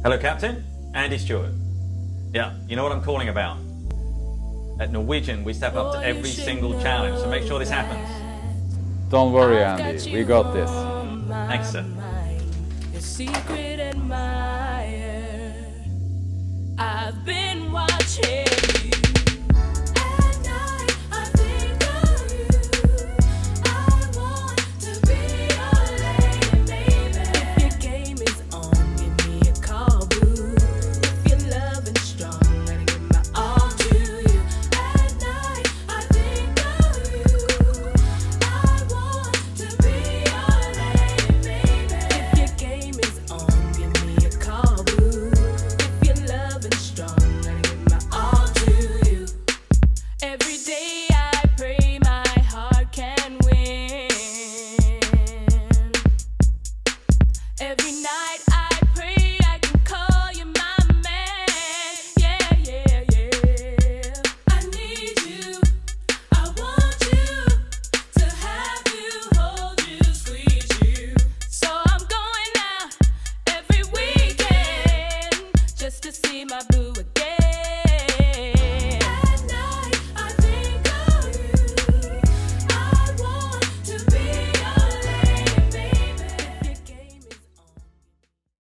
Hello, Captain. Andy Stewart. Yeah, you know what I'm calling about. At Norwegian, we step up to every single challenge, so make sure this happens. Don't worry, Andy. We got this. Thanks, sir. Secret admirer. I've been watching you. At night, I think of you. I want to be your lady, baby. If your game is on, give me a call, boo. If you're loving strong, let me give my all to you. At night, I think of you. I want to be your lady, baby. If your game is on, give me a call, boo. If you're loving strong, let me give my all to you. Every day I pray my heart can win. Every night I pray I can call you my man. Yeah, yeah, yeah. I need you. I want you to have you, hold you, squeeze you. So I'm going out every weekend just to see my boo.